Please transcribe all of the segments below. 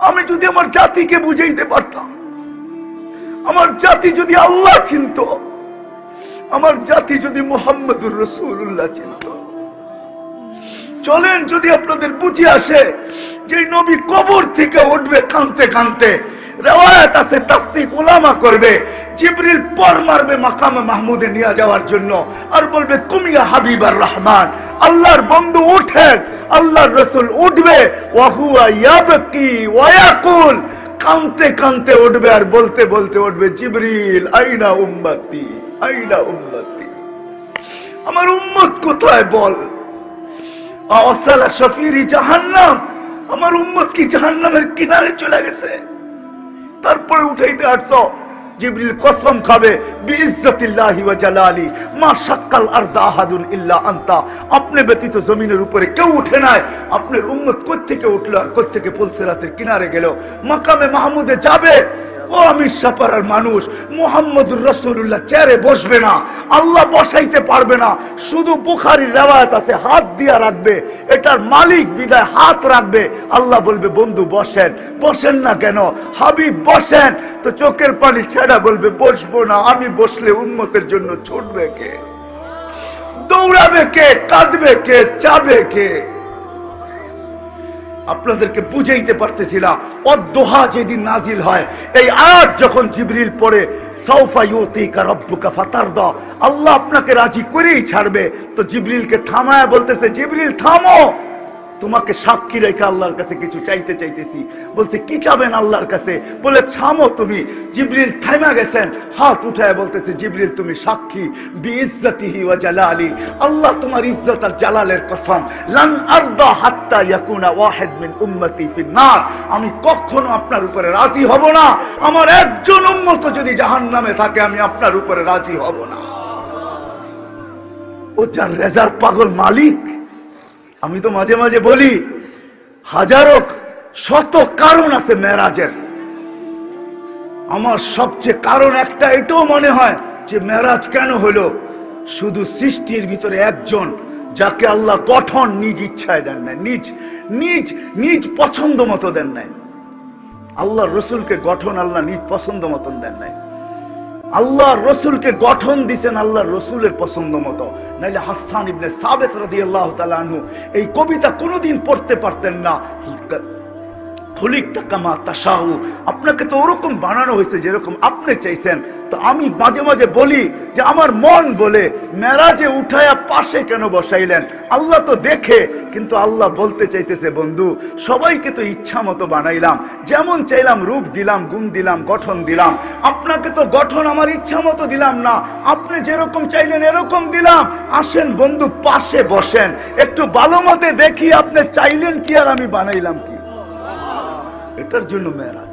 আমি যদি আমার জাতিকে বুঝাইতে পারতাম, আমার জাতি যদি আল্লাহ চিনত, আমার জাতি যদি মুহাম্মদুর রাসূলুল্লাহ চিনত। চলেন যদি আপনাদের বুঝে আসে যে নবী কবর থেকে উঠবে কাঁদতে কাঁদতে, রিওয়ায়াত আছে তাসদিক উলামা করবে, জিবরিল পর মারবে মাকামে মাহমুদে নিয়ে যাওয়ার জন্য, আর বলবে কুমিয়া হাবিবার রহমান, আল্লাহর বন্ধু উঠেন। আল্লাহর রাসূল উঠবে, ওয়া হুয়া ইয়াবকি ওয়া ইয়াকুল, কাঁদতে কাঁদতে উঠবে আর বলতে বলতে উঠবে, জিবরিল আইনা উম্মতি, আইনা উম্মতি, আমার উম্মত কোথায় বল। আওয়াসালা শাফিরি জাহান্নাম, আমার উম্মত কি জাহান্নামের কিনারে চলে গেছে। তারপরে উঠাইতে আসছো, জিবরিল কসম খাবে বিইজ্জতিল্লাহি ওয়া জালালি মা শাক্কাল আরদা আহাদুন ইল্লা আনতা, আপনি ব্যতীত জমিনের উপরে কেউ উঠে নাই। আপনার উম্মত কই থেকে উঠলো আর কই থেকে পুলসিরাতের কিনারে গেল, মাকামে মাহমুদে যাবে। ও আমি সাপারার মানুষ, মুহাম্মদুর রাসূলুল্লাহ চেয়ারে বসবে না, আল্লাহ বসাইতে পারবে না। শুধু বুখারীর রিওয়ায়াত আছে হাত দিয়া রাখবে, এটার মালিক বিদায় হাত রাখবে। আল্লাহ বলবে বন্ধু বসেন। বসেন না কেন? হাবিব বসেন। তো চোখের পানি ছেড়া বলবে বসবো না। আমি বসলে উম্মতের জন্য ছুটবে কে, দৌড়াবে কে, কাঁদবে কে, চাবে কে? আপনাদেরকে বুঝাইতে পারতেছিলাম। অদ্দোহা যেদিন নাজিল হয়, এই আয়াত যখন জিবরিল পড়ে, সাউফা ইউতিকা রাব্বুকা ফাতারদা, আল্লাহ আপনাকে রাজি করেই ছাড়বে। তো জিবরিলকে থামায় বলতেছে, জিবরিল থামো, তোমাকে সাক্ষী রেখে আল্লাহর কাছে কিছু চাইতে চাইতেছি। বলছে কি চাবেন আল্লাহর কাছে? বলে থামো তুমি। জিবরিল থামা গেছেন, হাত উঠায় বলতেছে, জিবরিল তুমি সাক্ষী, বিইজ্জতিহি ওয়া জালালি, আল্লাহ তোমার ইজ্জত আর জালালের কসম, লান আরদা হাত্তা ইয়াকুনা ওয়াহিদ মিন উম্মতি ফিন নার, আমি কখনো আপনার উপরে রাজি হব না, আমার একজন উম্মত যদি জাহান্নামে থাকে আমি আপনার উপরে রাজি হব না। ও যার রেজার পাগল মালিক। আমি তো মাঝে মাঝে বলি, হাজারো শত কারণ আছে মেরাজের, আমার সবচেয়ে কারণ একটা এটাও মনে হয় যে মেরাজ কেন হলো, শুধু সৃষ্টির ভিতরে একজন যাকে আল্লাহ গঠন নিজ ইচ্ছায় দেন নাই, নিজ নিজ নিজ পছন্দ মতো দেন নাই। আল্লাহ রসুলকে গঠন আল্লাহ নিজ পছন্দ মতন দেন নাই, আল্লাহ রসুলকে গঠন দিছেন আল্লাহ রসুলের পছন্দ মতো। নাইলে হাসান ইবনে সাবিত রাদিয়াল্লাহু তাআলা আনহু এই কবিতা কোনোদিন পড়তে পারতেন না। খুলিকতা কামা তাশাউ, আপনাকে তো ওরকম বানানো হয়েছে যেরকম আপনি চাইছেন। তো আমি মাঝে মাঝে বলি যে আমার মন বলে, মেরাজে উঠায়া পাশে কেন বসাইলেন? আল্লাহ তো দেখে, কিন্তু আল্লাহ বলতে চাইতেছে বন্ধু সবাইকে তো ইচ্ছা মতো বানাইলাম, যেমন চাইলাম রূপ দিলাম, গুণ দিলাম, গঠন দিলাম। আপনাকে তো গঠন আমার ইচ্ছা মতো দিলাম না, আপনি যেরকম চাইলেন এরকম দিলাম। আসেন বন্ধু পাশে বসেন, একটু ভালো মতে দেখি আপনি চাইলেন কি আর আমি বানাইলাম কি। এটার জন্য মেরাজ,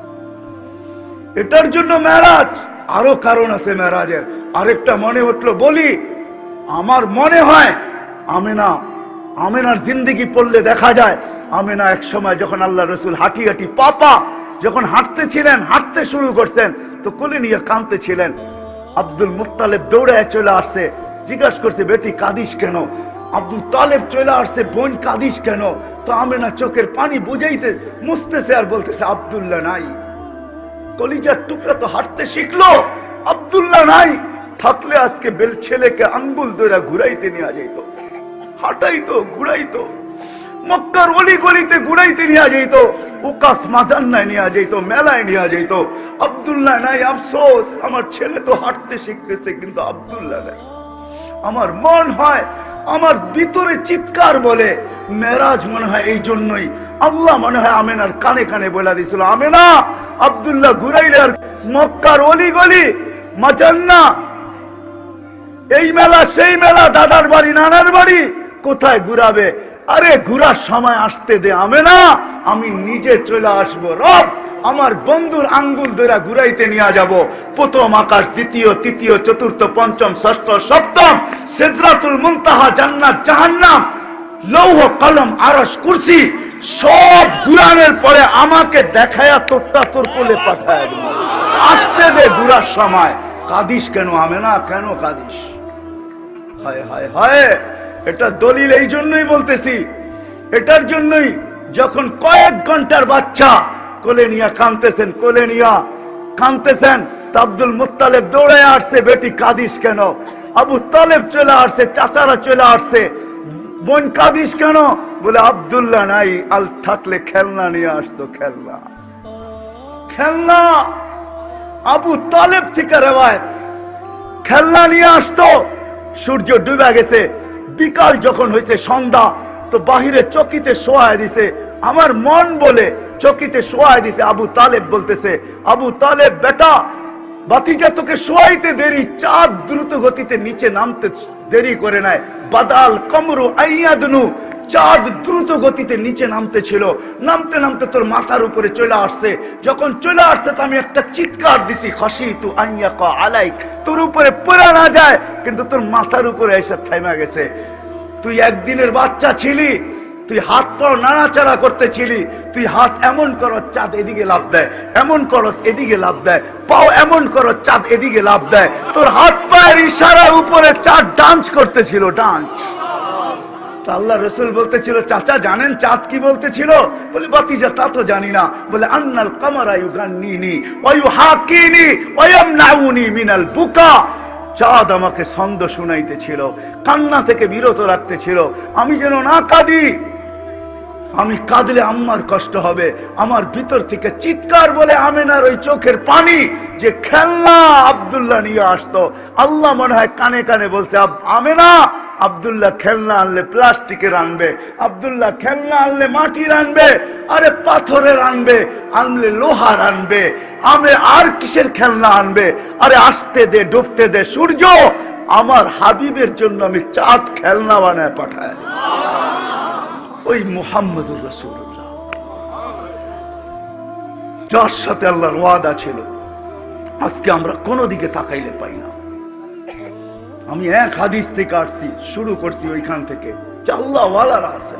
এটার জন্য মেরাজ। আরো কারণ আছে মেরাজের। আরেকটা মনে উঠলো বলি, আমার মনে হয় আমেনার জিন্দেগি পড়লে দেখা যায়, আমেনা এক সময় যখন আল্লাহ রসুল হাঁটি হাঁটি পাপা যখন হাঁটতেছিলেন, হাঁটতে শুরু করছেন, তো কোলে নিয়ে কাঁদতেছিলেন। আব্দুল মুত্তালিব দৌড়ে চলে আসছে, জিজ্ঞাসা করছে বেটি কাঁদিস কেন? আব্দুল তালেব চলে আসছে, বোন কাঁদিস কেন? তো আমেনা চোখের পানি বুঝাইতে মুছতেছে আর বলতেছে আব্দুল্লাহ নাই। কলিজার টুকরা তো হাঁটতে শিখলো, আব্দুল্লাহ নাই। থাকলে আজকে ছেলেকে আঙ্গুল ধরে ঘুরাইতে নিয়ে যাইতো, হাঁটাইতো, ঘুরাইতো, মক্কার অলি গলিতে ঘুরাইতে নিয়ে যাইতো, উকাস মাজান্নায় নিয়ে যাইতো, মেলায় নিয়ে যাইতো। আব্দুল্লাহ নাই, আফসোস, আমার ছেলে তো হাঁটতে শিখতেছে কিন্তু আব্দুল্লাহ নাই। আমার মন হয়, আমার ভিতরে চিৎকার বলে মেরাজ মনে হয় এই জন্যই আল্লাহ মনে হয় আমেনার কানে কানে বলে দিয়েছিল, আমেনা আব্দুল্লাহ ঘুরাইলে আর মক্কার অলি গলি মাজান্না, এই মেলা সেই মেলা, দাদার বাড়ি নানার বাড়ি, কোথায় ঘুরাবে? আরে ঘুরার সময় আসতে দে আমেনা, আমি নিজে চলে আসবো। রব আমার বন্ধুর আঙ্গুল ধরে ঘুরাইতে নিয়ে যাব। প্রথম আকাশ, দ্বিতীয়, তৃতীয়, চতুর্থ, পঞ্চম, ষষ্ঠ, সপ্তম, সিদরাতুল মুনতাহা, জান্নাত, জাহান্নাম, লৌহ কলম, আরশ, কুরসি সব ঘুরানোর পরে আমাকে দেখায়া তোরটা তোর কোলে পাঠায় দেব। আসতে দে ঘুরার সময়। কাঁদিস কেন আমেনা, কেন কাঁদিস? হায় হায় হায়, এটা দলিল এই জন্যই বলতেছি, এটার জন্যই যখন কয়েক ঘন্টার বাচ্চা কোলে নিয়ে কাঁদতেছেন, কোলে নিয়ে কাঁদতেছেন। তা আব্দুল মুত্তালিব দৌড়ে আসছে, বেটি কাঁদিস কেন? আবু তালেব চলে আসছে, চাচারা চলে আসছে, বোন কাঁদিস কেন? বলে আব্দুল্লাহ নাই, আল থাকলে খেলনা নিয়ে আসতো, খেলনা খেলনা। আবু তালেব থেকে রেওয়ায়েত, খেলনা নিয়ে আসতো। সূর্য ডুবে গেছে, বিকাল যখন হয়েছে সন্ধ্যা, তো বাহিরে চকিতে শোয়ায় দিছে। আমার মন বলে চকিতে শোয়ায় দিছে। আবু তালেব বলতেছে, আবু তালেব বেটা, বাতিজা তোকে শোয়াইতে দেরি, চাঁদ দ্রুত গতিতে নিচে নামতে দেরি করে নাই। বাদাল কমরু আইয়াদনু, চাঁদ দ্রুত গতিতে নিচে নামতে ছিল, নামতে নামতে তোর মাথার উপরে চলে আসছে। যখন চলে আসছে তো আমি একটা চিৎকার দিছি, খাশিতু আইয়াকা আলাইক, তোর উপরে পড়ে না যায়, কিন্তু তোর মাথার উপরে এসে থেমে গেছে। তুই একদিনের বাচ্চা ছিলি, তুই হাত পা নাড়াচাড়া করতেছিলি, তুই হাত এমন করো চাঁদ এদিকে লাভ দেয়, এমন করস এদিকে লাভ দেয়, পাও এমন করো চাঁদ এদিকে লাভ দেয়। তোর হাত পায়ের ইশারা উপরে চাঁদ ডান্স করতেছিল, ডান্স। আল্লাহ রসুল বলতেছিল, চাচা জানেন চাঁদ কি বলতেছিল? বলে বাতিজা তা তো জানি না। বলে আন্নাল কামারা ইউগান্নিনি ওয়া ইউহাকিনি ওয়া ইয়ামনাউনি মিনাল বুকা, চাঁদ আমাকে ছন্দ শুনাইতেছিল, কান্না থেকে বিরত রাখতেছিল, আমি যেন না কাঁদি। আমি কাঁদলে আম্মার কষ্ট হবে। আমার ভিতর থেকে চিৎকার বলে আমেনার ওই চোখের পানি, যে খেলনা আব্দুল্লাহ নিয়ে আসতো। আল্লাহ মনে হয় কানে কানে বলছে, আমেনা, আব্দুল্লাহ খেলনা আনলে প্লাস্টিকের আনবে, আব্দুল্লাহ খেলনা আনলে মাটির আনবে, আরে পাথরের আনবে, আনলে লোহার আনবে, আমি আর কিসের খেলনা আনবে? আরে আসতে দে, ডুবতে দে সূর্য, আমার হাবিবের জন্য আমি চাঁদ খেলনা বানায় পাঠায়। ওই মুহাম্মদুর রাসূলুল্লাহ, যার সাথে আল্লাহর ওয়াদা ছিল, আজকে আমরা কোনো দিকে তাকাইলে পাই না। আমি এক হাদিস থেকে আসছি, শুরু করছি ওইখান থেকে, আল্লাহ ওয়ালারা আছেন,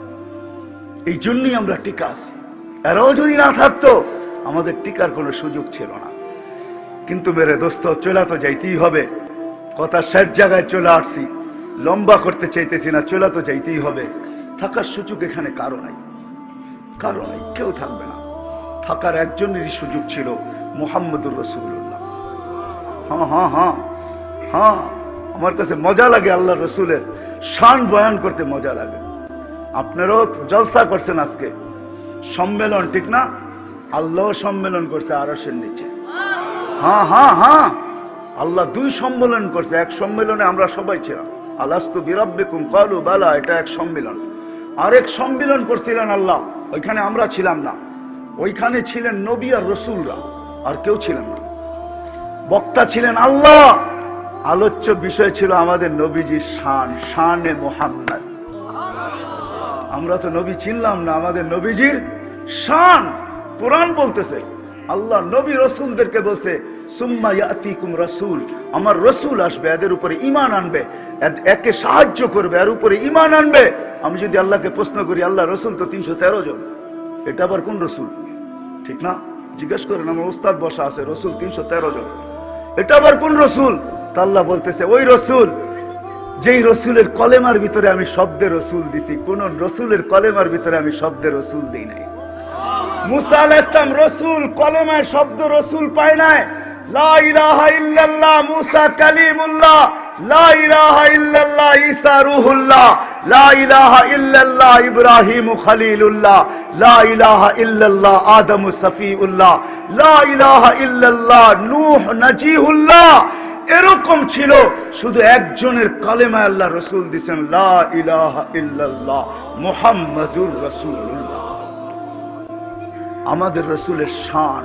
এই জন্যই আমরা টিকা আছি। এরাও যদি না থাকতো আমাদের টিকার কোনো সুযোগ ছিল না। কিন্তু মেরে দোস্ত, চলে তো যাইতেই হবে। কথা শেষ জায়গায় চলে আসছি, লম্বা করতে চাইতেছি না, চলে তো যাইতেই হবে। থাকার সুযোগ এখানে কারো নাই, কারো নাই, কেউ থাকবে না। থাকার একজনেরই সুযোগ ছিল, মুহাম্মদুর রাসূলুল্লাহ। হ্যাঁ হ্যাঁ হ্যাঁ হ্যাঁ, আমার কাছে মজা লাগে আল্লাহ রসুলের শান বয়ান করতে, মজা লাগে। আপনারাও জলসা করছেন আজকে, সম্মেলন, ঠিক না? আল্লাহ সম্মেলন করছে আরশের নিচে। হ্যাঁ হ্যাঁ হ্যাঁ, আল্লাহ দুই সম্মেলন করছে। এক সম্মেলনে আমরা সবাই ছিলাম, আলাস্তু বিরাব্বিকুম ক্বালু বালা, এটা এক সম্মেলন। আরেক সম্মেলন করছিলেন আল্লাহ, ওইখানে আমরা ছিলাম না। ওইখানে ছিলেন নবী আর রসুলরা, আর কেউ ছিলেন না। বক্তা ছিলেন আল্লাহ, আলোচ্য বিষয় ছিল আমাদের নবীজির শান, শানে মুহাম্মদ। আমরা তো নবী চিনলাম না, আমাদের নবীজির শান কোরআন বলতেছে। আল্লাহ নবী রসুলদেরকে বলছে, সুম্মা ইয়াতিকুম রাসূল, আমার রসুল আসবে, এদের উপরে ঈমান আনবে, একে সাহায্য করবে, এর উপরে ঈমান আনবে। আমি যদি আল্লাহকে প্রশ্ন করি, আল্লাহ রসুল তো 313 জন, এটা আবার কোন রসুল? ঠিক না? জিজ্ঞেস করেন, আমার উস্তাদ বসা আছে, রসুল 313 জন, এটা আবার কোন রসুল? তা আল্লাহ বলতেছে, ওই রসুল যেই রসুলের কলেমার ভিতরে আমি শব্দে রসুল দিছি, কোন রসুলের কলেমার ভিতরে আমি শব্দে রসুল দিই নাই। মুসা আলাইহিস সালাম রসুল, কলেমায় শব্দ রসুল পায় নাই। লা ইলাহা ইল্লাল্লাহ মুসা কালিমুল্লাহ, লা ইলাহা ইল্লাল্লাহ ঈসা রূহুল্লাহ, লা ইলাহা ইল্লাল্লাহ ইব্রাহিম খলিলুল্লাহ, লা ইলাহা ইল্লাল্লাহ আদম সফিউল্লাহ, লা ইলাহা ইল্লাল্লাহ নূহ নজিহুল্লাহ। এরকম ছিল, শুধু একজনের কালেমায় আল্লাহ রসুল দিয়েছেন, লা ইলাহা ইল্লাল্লাহ মুহাম্মাদুর রাসূলুল্লাহ। আমাদের রসুলের শান,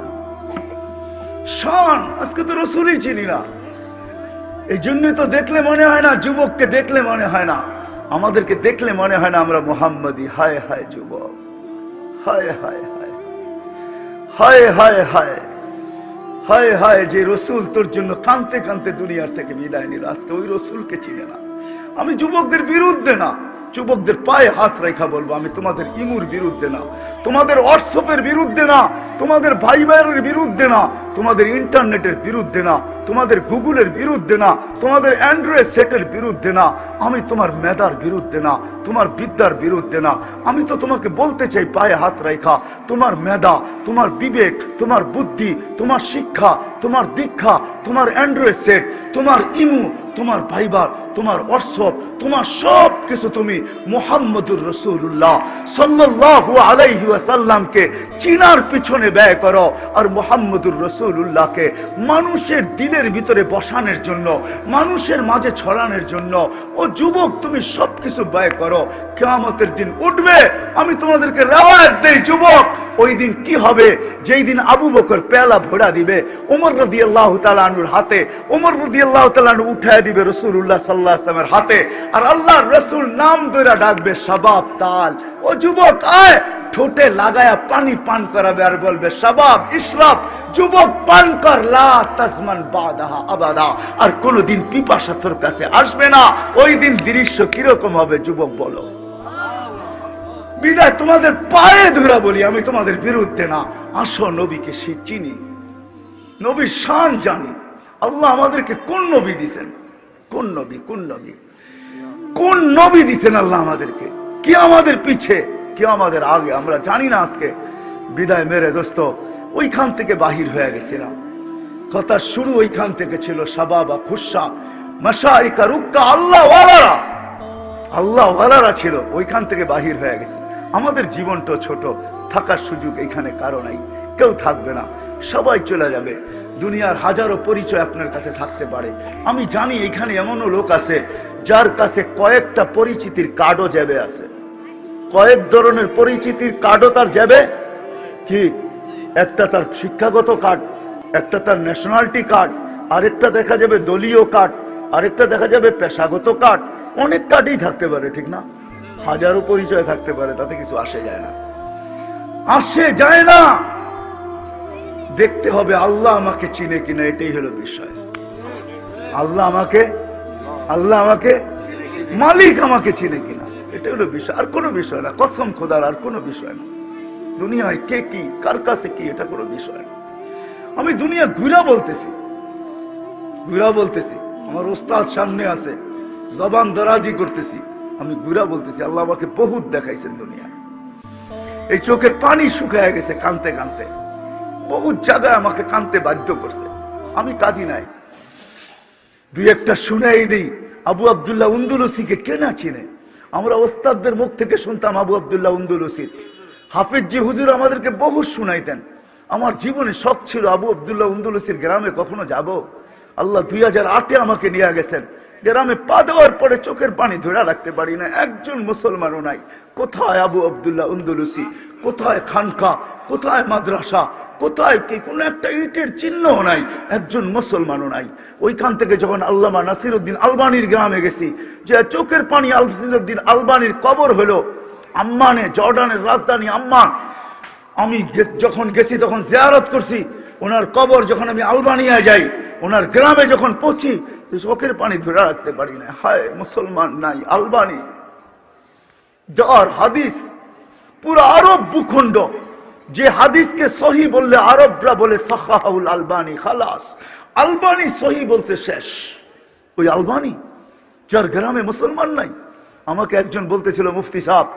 শান আজকে তো রসুলই চিনি না। এই জন্যই তো দেখলে মনে হয় না, যুবককে দেখলে মনে হয় না, আমাদেরকে দেখলে মনে হয় না আমরা মুহাম্মাদি। হায় হায় যুবক, হায় হায় হায় হায় হায় হায় হায় হায়, যে রসুল তোর জন্য কাঁদতে কাঁদতে দুনিয়ার থেকে বিদায় নিল, আজকে ওই রসুলকে চিনে না। আমি যুবকদের বিরুদ্ধে না, যুবকদের পায়ে হাত রেখা বলবো, আমি তোমাদের ইমুর বিরুদ্ধে না, তোমাদের হোয়াটসঅ্যাপের বিরুদ্ধে না, তোমাদের ভাইবারের বিরুদ্ধে না, তোমাদের ইন্টারনেটের বিরুদ্ধে না, তোমাদের গুগলের বিরুদ্ধে না, তোমাদের অ্যান্ড্রয়েড সেটের বিরুদ্ধে না, আমি তোমার মেধার বিরুদ্ধে না, তোমার বিদ্যার বিরুদ্ধে না। আমি তো তোমাকে বলতে চাই পায়ে হাত রেখা, তোমার মেধা, তোমার বিবেক, তোমার বুদ্ধি, তোমার শিক্ষা, তোমার দীক্ষা, তোমার অ্যান্ড্রয়েড সেট, তোমার ইমু, তোমার ভাইবার, তোমার হোয়াটসঅ্যাপ, তোমার সব কিছু তুমি মুহাম্মদুর রাসূলুল্লাহ সাল্লাল্লাহু আলাইহি ওয়াসাল্লামকে চিনার পিছনে ব্যয় করো। আর মুহাম্মদুর রাসূলুল্লাহকে মানুষের দিলের ভিতরে বসানোর জন্য, মানুষের মাঝে ছড়ানোর জন্য ও যুবক তুমি সবকিছু ব্যয় করো। কিয়ামতের দিন উঠবে, আমি তোমাদেরকে রিওয়ায়াত দেই যুবক, ওই দিন কি হবে? যেই দিন আবু বকর পেয়ালা ভরা দিবে ওমর রাদিয়াল্লাহু তাআলা আনহুর হাতে, ওমর রাদিয়াল্লাহু তাআলা আনহু উঠায় দিবে রাসূলুল্লাহ সাল্লাল্লাহু আলাইহি ওয়াসাল্লামের হাতে, আর আল্লাহর রাসূল নাম ধরে ডাকবে শাবাব তাল, ও যুবক আয়, ঠোঁটে লাগায়া পানি পান করাবে আর বলবে শাবাব ইশরাব, যুবক পান কর, লা তাজমান বাদাহা আবাদা, আর কোনদিন পিপাসা তোর কাছে আসবে না। ওই দিন দৃশ্য কিরকম হবে যুবক বলো? বিদায় তোমাদের পায়ে ধরে বলি, আমি তোমাদের বিরুদ্ধে না। আসো নবীকে চিনি, নবীর শান জানি। আল্লাহ আমাদেরকে কোন নবী দিছেন, কোন নবী, কোন নবী, কোন নবী দিছেন আল্লাহ আমাদেরকে? কি আমাদের পিছে, কি আমাদের আগে, আমরা জানি না। আজকে বিদায় মেরে দোস্ত ওইখান থেকে বাহির হয়ে গেছিলাম। কথা শুরু ওইখান থেকে ছিল, শাবাবা খুশা মাশাইকা রুক্কা, আল্লাহ ওয়ালারা, আল্লাহ ওয়ালারা ছিল, ওইখান থেকে বাহির হয়ে গেছে। আমাদের জীবনটা ছোট, থাকার সুযোগ এখানে কারো নাই, কেউ থাকবে না, সবাই চলে যাবে। দুনিয়ার হাজারো পরিচয় আপনার কাছে থাকতে পারে। আমি জানি এখানে এমনও লোক আছে যার কাছে কয়েকটা পরিচিতির কার্ডও যাবে আছে, কয়েক ধরনের পরিচিতির কার্ডও তার যাবে। কি? একটা তার শিক্ষাগত কার্ড, একটা তার ন্যাশনালিটি কার্ড, আরেকটা দেখা যাবে দলীয় কার্ড, আরেকটা দেখা যাবে পেশাগত কার্ড। অনেক কার্ডই থাকতে পারে, ঠিক না? হাজারো পরিচয় থাকতে পারে, তাতে কিছু আসে যায় না, আসে যায় না। দেখতে হবে আল্লাহ আমাকে চিনে কিনা, এটাই হলো বিষয়। আল্লাহ আমাকে মালিক আমাকে চিনে কিনা, এটা হলো বিষয়, আর কোনো বিষয় না। কসম খোদার আর কোনো বিষয় না। দুনিয়ায় কে কি, কার কাছে কি, এটা কোনো বিষয় না। আমি দুনিয়া ঘুরা বলতেছি, আমার ওস্তাদ সামনে আছে, জবান দরাজি করতেছি, আমি ঘুরা বলতেছি। আল্লাহ আমাকে বহুত দেখাইছেন দুনিয়া। এই চোখের পানি শুকায় গেছে কানতে কানতে, বহুত জায়গায় আমাকে কানতে বাধ্য করছে, আমি কাঁদি নাই। দুই একটা শুনাই দিই। আবু আব্দুল্লাহ উন্দুলুসিকে কে না চিনে? আমরা ওস্তাদদের মুখ থেকে শুনতাম আবু আব্দুল্লাহ উন্দুলুসির। হাফিজ জি হুজুর আমাদেরকে বহু শুনাইতেন। আমার জীবনে শখ ছিল আবু আব্দুল্লাহ উন্দুলুসির গ্রামে কখনো যাব। আল্লাহ 2008-এ আমাকে নিয়ে গেছেন। গ্রামে পা দেওয়ার পরে চোখের পানি ধরে রাখতে পারি না, একজন মুসলমানও নাই। কোথায় আবু আব্দুল্লাহ উন্দুলুসি, কোথায় খানকা, কোথায় মাদ্রাসা, কোথায় কি, কোন একটা ইটের চিহ্নও নাই, একজন মুসলমানও নাই। ওইখান থেকে যখন আল্লামা নাসিরউদ্দিন আলবানির গ্রামে গেছি, যে চোখের পানি নাসিরউদ্দিন আলবানির কবর হলো আম্মানে, জর্ডানের রাজধানী আম্মান। আমি যখন গেছি তখন জিয়ারত করছি ওনার কবর। যখন আমি আলবানিয়া যাই, ওনার গ্রামে যখন পৌঁছি, চোখের পানি ধরে রাখতে পারি না। হায়, মুসলমান নাই আলবানি, যার হাদিস পুরো আরব ভূখণ্ড, যে হাদিসকে সহি বললে আরবরা বলে সাহাহুল আলবানি, খালাস, আলবানি সহি বলছে শেষ। ওই আলবানি যার গ্রামে মুসলমান নাই। আমাকে একজন বলতেছিল মুফতি সাহেব,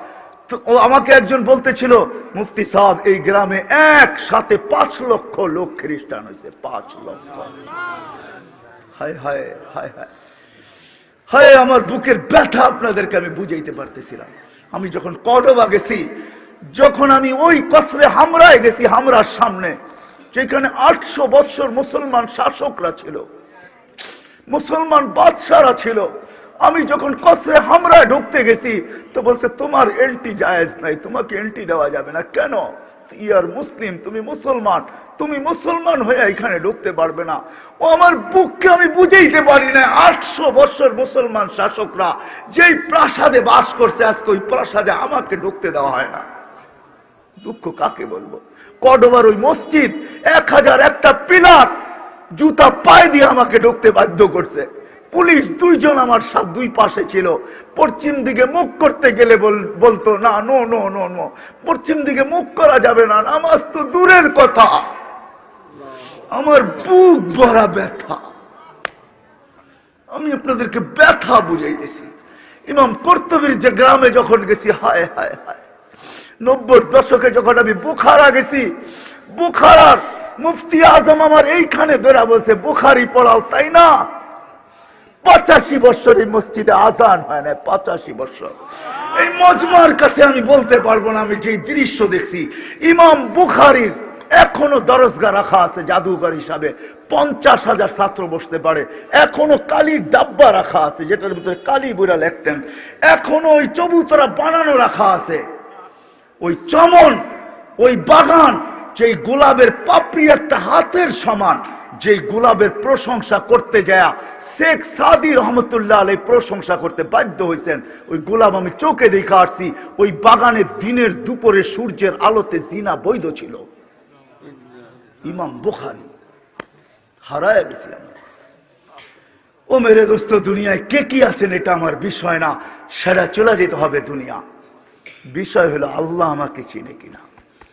মুফতি সাহেব এই গ্রামে একসাথে 5 লক্ষ লোক খ্রিস্টান হয়েছে, 5 লক্ষ। হায় হায় হায় হায় হায়, আমার বুকের ব্যথা আপনাদেরকে আমি বুঝাইতে পারতেছিলাম। আমি যখন কর্ডোবা গেছি, যখন আমি ওই কসরে হামরায় গেছি, হামরার সামনে যেখানে 800 বছর মুসলমান শাসকরা ছিল, মুসলমান বাদশারা ছিল, আমি যখন কসরে হামরায় ঢুকতে গেছি তো বলছে তোমার এন্ট্রি জায়েজ নাই, তোমাকে এন্ট্রি দেওয়া যাবে না। কেন? ইয়ার মুসলিম, তুমি মুসলমান, তুমি মুসলমান হয়ে এখানে ঢুকতে পারবে না। ও আমার বুককে আমি বুঝাইতে পারি না। 800 বছর মুসলমান শাসকরা যেই প্রাসাদে বাস করছে, আজকে ওই প্রাসাদে আমাকে ঢুকতে দেওয়া হয় না। দুঃখ কাকে বলবো? কর্ডোবার ওই মসজিদ 1001টা পিলার জুতা পায়ে দিয়ে আমাকে ঢুকতে বাধ্য করছে। পুলিশ দুইজন আমার সাথে দুই পাশে ছিল। পশ্চিম দিকে মুখ করতে গেলে বলতো না, নো নো নো নো, পশ্চিম দিকে মুখ করা যাবে না, নামাজ তো দূরের কথা। আমার বুক ভরা ব্যথা, আমি আপনাদেরকে ব্যথা বুঝাইতেছি। ইমাম কর্তুবীর যে গ্রামে যখন গেছি, হায় হায় হায়, 90-র দশকে যখন আমি বুখারা গেছি, বুখারার মুফতি আজম আমার এইখানে ধরা বলছে, বুখারি পড়াও, তাই না? 85 বছর এই মসজিদে আজান হয় না, 85 বছর। এই মজমার কাছে আমি বলতে পারবো না, আমি যে দৃশ্য দেখছি। ইমাম বুখারীর এখনো দরজগা রাখা আছে জাদুঘর হিসাবে, 50,000 ছাত্র বসতে পারে। এখনো কালির ডাব্বা রাখা আছে, যেটার ভিতরে কালি বুড়া লিখতেন। এখনো ওই চবুতরা বানানো রাখা আছে। ওই চমন, ওই বাগান, যে গোলাপের পাপড়ি একটা হাতের সমান, যে গোলাপের প্রশংসা করতে যায় শেখ সাদি রহমতুল্লাহ আলাইহি প্রশংসা করতে বাধ্য হয়েছেন, ওই গোলাপ আমি চোখে দেখে আসছি। ওই বাগানে দিনের দুপুরে সূর্যের আলোতে জিনা বৈধ ছিল। ইমাম বুখারী হারায় গেছি আমি। ও মেরে দোস্ত, দুনিয়ায় কে কি আছেন এটা আমার বিষয় না, সেটা চলে যেতে হবে দুনিয়া। বিষয় হলো আল্লাহ আমাকে চিনে কিনা,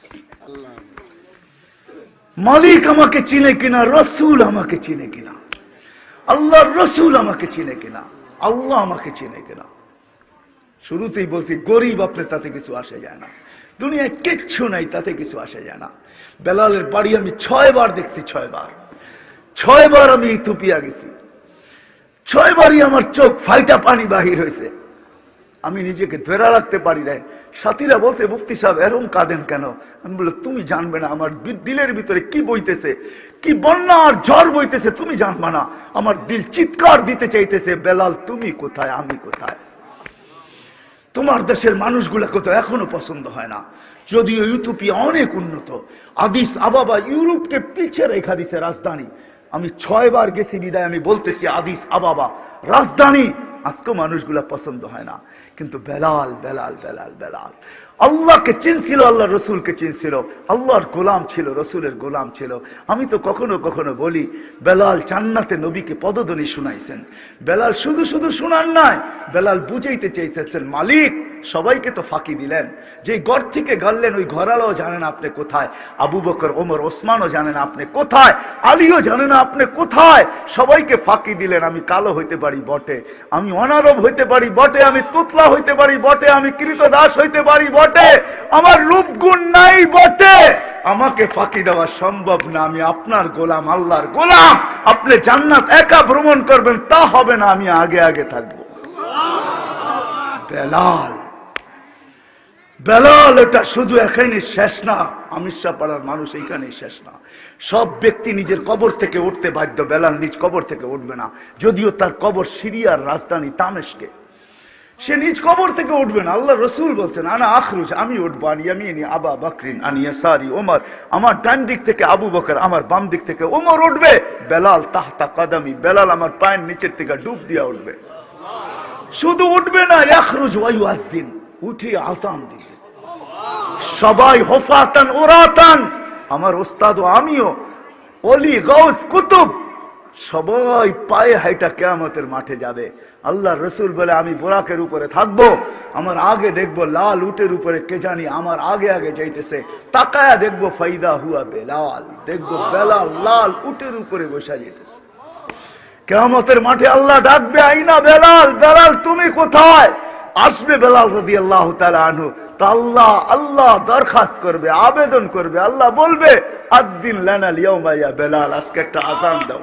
মালিক আমাকে চিনে কিনা, রসুল আমাকে চিনে কিনা, আল্লাহর রসুল আমাকে চিনে কিনা, আল্লাহ আমাকে চিনে কিনা। শুরুতেই বলছি, গরিব আপনি তাতে কিছু আসে যায় না, দুনিয়ায় কিচ্ছু নাই তাতে কিছু আসে যায় না। বেলালের বাড়ি আমি 6 বার দেখছি, 6 বার আমি ইথিওপিয়া গেছি, 6 বারই আমার চোখ ফাইটা পানি বাহির হয়েছে। আমি নিজেকে ধরে রাখতে পারি নাই। সাথীরা বলছে, মুফতি সাহেব এরকম কাঁদেন কেন? আমি বললাম, তুমি জানবে না আমার দিলের ভিতরে কি বইতেছে, কি বন্যা আর ঝড় বইতেছে, তুমি জানবে না। আমার দিল চিৎকার দিতে চাইতেছে, বেলাল তুমি কোথায়, আমি কোথায়? তোমার দেশের মানুষগুলোকে তো এখনো পছন্দ হয় না, যদিও ইউরোপিয়া অনেক উন্নত। আদিস আবাবা ইউরোপকে পিছিয়ে রেখা দিছে রাজধানী। আমি 6 বার গেছি বিদায় আমি বলতেছি, আদিস আবাবা রাজধানী, আজকেও মানুষগুলা পছন্দ হয় না। কিন্তু বেলাল বেলাল বেলাল বেলাল আল্লাহকে চিনছিল, আল্লাহ রসুলকে চিনছিল, আল্লাহর গোলাম ছিল, রসুলের গোলাম ছিল। আমি তো কখনো কখনো বলি, বেলাল জান্নাতে নবীকে পদধ্বনি শুনাইছেন। বেলাল শুধু শুধু শুনান নাই, বেলাল বুঝাইতে চাইতেছেন, মালিক সবাইকে তো ফাঁকি দিলেন, যে ঘর থেকে গাললেন ওই ঘরালাও জানেন আপনি কোথায়, আবু বকর ওমর ওসমানও জানেন আপনি কোথায়, আলীও জানেন আপনি কোথায়, সবাইকে ফাঁকি দিলেন। আমি কালো হইতে পারি বটে, আমি অনারব হইতে পারি বটে, আমি তুতলা হইতে পারি বটে, আমি কৃতদাস হইতে পারি বটে, আমার রূপ গুণ নাই বটে, আমাকে ফাঁকি দেওয়া সম্ভব না। আমি আপনার গোলাম, আল্লাহর গোলাম। আপনি জান্নাত একা ভ্রমণ করবেন তা হবে না, আমি আগে আগে থাকবো। বেলাল বেলাল এটা শুধু এখানে শেষ না, আমিরশাহ পাড়ার মানুষ এইখানেই শেষ না। সব ব্যক্তি নিজের কবর থেকে উঠতে বাধ্য, বেলাল নিজ কবর থেকে উঠবে না। যদিও তার কবর সিরিয়ার রাজধানী দামেস্কে, সে নিজ কবর থেকে উঠবে না। আল্লাহ রসুল বলছেন, আনা আখরুজ, আমি উঠবো, আনিয়ামিনি আবা বকরিন আনিয়াসারি ওমর, আমার ডান দিক থেকে আবু বকর, আমার বাম দিক থেকে ওমর উঠবে। বেলাল তাহতা কদমি, বেলাল আমার পায়ের নিচের থেকে ডুব দিয়া উঠবে। শুধু উঠবে না, ইয়াখরুজ ওয়া ইউআযিন, উঠে আযান দিবে। সবাই হুফাতান উরাতান, আমার ওস্তাদ ও আমিও, ওলি গাউস কুতুব, সবাই পায়ে হাইটা কিয়ামতের মাঠে যাবে। আল্লাহ রসুল বলে, আমি বোরাকের উপরে থাকবো, আমার আগে দেখবো লাল উটের উপরে কে জানি আমার আগে আগে যাইতেছে, তাকায়া দেখবো ফাইদা হুয়া বেলাল, দেখবো বেলাল লাল উটের উপরে বসা যাইতেছে। কিয়ামতের মাঠে আল্লাহ ডাকবে, আইনা বেলাল, বেলাল তুমি কোথায়? আসবে বেলাল রাদিয়াল্লাহু তাআলা আনহু। তা আল্লাহ আল্লাহ দরখাস্ত করবে, আবেদন করবে, আল্লাহ বলবে, আযিন লানা আল-ইয়াওমা ইয়া বেলাল, আজকে একটা আযান দাও,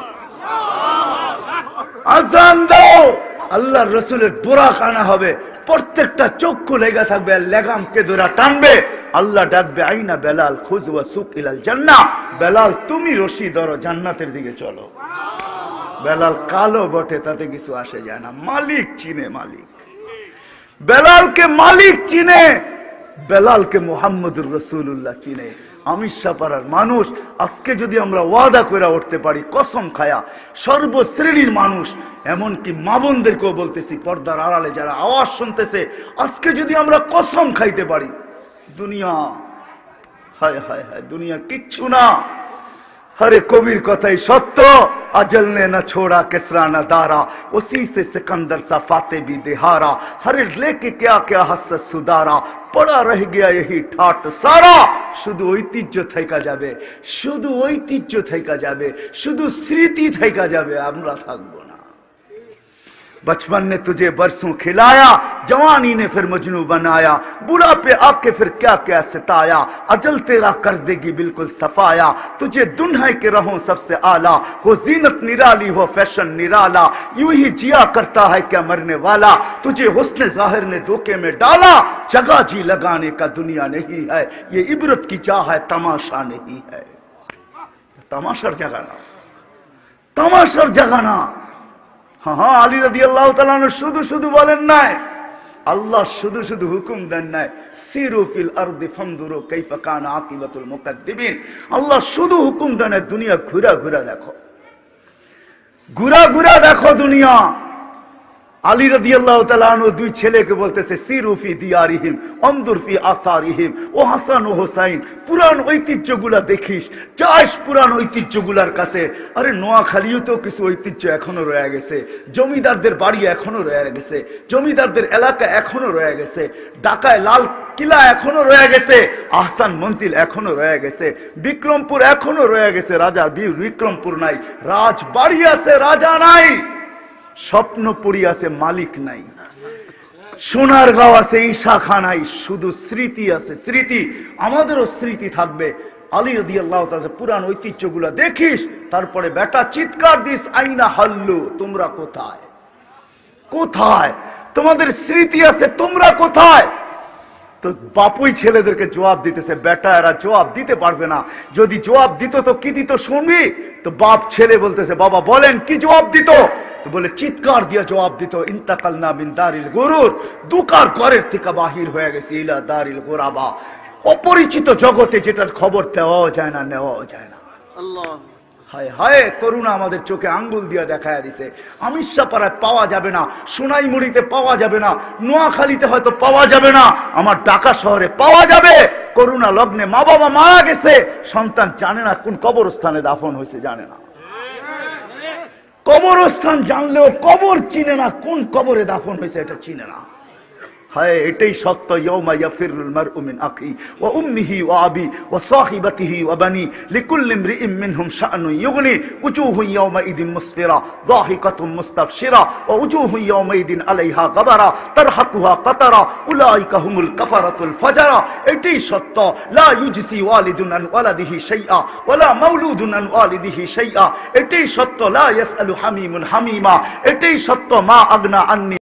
আযান দাও। আল্লাহর রাসূলের বুরাক আনা হবে, প্রত্যেকটা চক্ষু লেগে থাকবে, লেগামকে ধরে টানবে। আল্লাহ ডাকবে, আইনা বেলাল, খুয ওয়া সুক ইলাল জান্নাহ, বেলাল তুমি রশি ধরো, জান্নাতের দিকে চলো। বেলাল কালো বটে, তাতে কিছু আসে যায় না, মালিক চিনে, মালিক বেলালকে মালিক চিনে, বেলালকে মুহাম্মদুর রাসূলুল্লাহ চিনে। আমিরশাহ পাড়ার মানুষ আজকে যদি আমরা ওয়াদা করে উঠতে পারি, কসম খায়া, সর্বশ্রেণীর মানুষ, এমনকি মা বোনদেরকেও বলতেছি, পর্দার আড়ালে যারা আওয়াজ শুনতেছে, আজকে যদি আমরা কসম খাইতে পারি, দুনিয়া হায় হায় হায়, দুনিয়া কিচ্ছু না। আরে কবির কথাই সত্য, अजल ने न छोड़ा किसरा न दारा, उसी से सिकंदर सा फाते भी दिहारा, हर लेके क्या क्या हसरत सुधारा, पड़ा रह गया यही ठाट सारा। शुधु ঐতিহ্য থেকে যাবে, শুধু ঐতিহ্য থেকে যাবে, শুধু স্মৃতি থেকে যাবে, আমরা থাকবো না। बचपन ने तुझे बरसों खिलाया, जवानी ने फिर मजनू बनाया, बुढ़ापे आके फिर क्या क्या सताया, अजल तेरा कर देगी बिल्कुल सफाया, तुझे दुन्हा के रहो सबसे आला, हो जीनत निराली हो फैशन निराला, यूं ही जिया करता है क्या मरने वाला, तुझे हुस्न जाहिर ने धोखे में डाला, जगह जी लगाने का दुनिया नहीं है, ये इबरत की चाह है तमाशा नहीं है। तमाशार जगाना, तमाशार जगाना। हाँ, আলী রাদিয়াল্লাহু তাআলা শুধু শুধু বলেন নাই, আল্লাহ শুধু শুধু হুকুম দেন নাই, সিরু ফিল আরদি ফানজুরু কাইফা কানা আকিবাতুল মুকাদ্দিবিন। আল্লাহ শুধু হুকুম দেন দুনিয়া ঘুরা ঘুরা দেখো, ঘুরা ঘুরা দেখো দুনিয়া। আলী রাদিয়াল্লাহু তাআলা আনহু দুই ছেলেকে বলতেছে সিরু ফি দিয়ারিহিম আনজুর ফি আসারিহিম, ও হাসান ও হুসাইন পুরান ঐতিহ্যগুলা দেখিস, যাস পুরান ঐতিহ্যগুলার কাছে। আরে নোয়াখালীও তো কিছু ঐতিহ্য এখনো রয়ে গেছে, জমিদারদের বাড়ি এখনো রয়ে গেছে, জমিদারদের এলাকা এখনো রয়ে গেছে, ঢাকায় লাল কিলা এখনো রয়ে গেছে, আহসান মঞ্জিল এখনো রয়ে গেছে, বিক্রমপুর এখনো রয়ে গেছে, রাজা বিক্রমপুর নাই, রাজবাড়ি আছে রাজা নাই, স্বপ্নপুরী আছে মালিক নাই, সোনারগাঁও আছে ঈশা খান নাই, শুধু স্মৃতি আছে, স্মৃতি। আমাদেরও স্মৃতি থাকবে। আলী রাদিয়াল্লাহু তাআলা পুরান ঐতিহ্যগুলো দেখিস, তারপরে বেটা চিৎকার দিস, আইনা হাল্লু, তোমরা কোথায়, কোথায় তোমাদের স্মৃতি আছে, তোমরা কোথায়? তো বাপুই ছেলেদেরকে জবাব দিতেছে, বেটা এরা জবাব দিতে পারবে না, যদি জবাব দিত তো কি দিত শুনবি? তো বাপ ছেলে বলতেছে, বাবা বলেন কি জবাব দিত? তো বলে চিৎকার দিয়ে জবাব দিত, ইন্তাকালনা মিন দারিল গুরুর, দুকার ঘরের থেকে বাহির হয়ে গেছে ইলা দারিল গুরাবা, অপরিচিত জগতে যেটার খবর দেওয়াও যায় না, নেওয়াও যায় না। আল্লাহ হায় হায়, করুণা আমাদের চোখে আঙ্গুল দিয়ে দেখায় দিছে। আমিষাপাড়ায় পাওয়া যাবে না, সোনাইমুড়িতে পাওয়া যাবে না, নোয়াখালীতে হয়তো পাওয়া যাবে না, আমার ঢাকা শহরে পাওয়া যাবে। করুণা লগ্নে মা বাবা মারা গেছে, সন্তান জানে না কোন কবরস্থানে দাফন হয়েছে, জানে না, কবরস্থান জানলেও কবর চিনে না, কোন কবরে দাফন হয়েছে এটা চিনে না। হায়, এটাই সত্য। ইয়াউমা ইয়াফিরুল মারউ মিন আখি ওয়া উম্মিহি ওয়া আবি ওয়া সাহিবাতিহি ওয়া বানি লিকুল্লি ইমরিইম মিনহুম শা'নুন ইউগনি উজুহু ইয়াউমা ইদিন মুসফিরা যাহিকাতুন মুস্তাবশিরা ওয়া উজুহু ইয়াউমা ইদিন আলাইহা গাবারা তারহাকুহা কাতারা উলাইকা হুমুল কাফারাতুল ফাজারা। এটাই সত্য। লা ইউজসি ওয়ালিদুন আন ওয়ালাদিহি শাইআ ওয়া লা মাউলুদুন আন ওয়ালিদিহি শাইআ। এটাই সত্য। লা ইয়াসআলু হামিমুন হামিমা। এটাই সত্য। মা আগনা আন্নি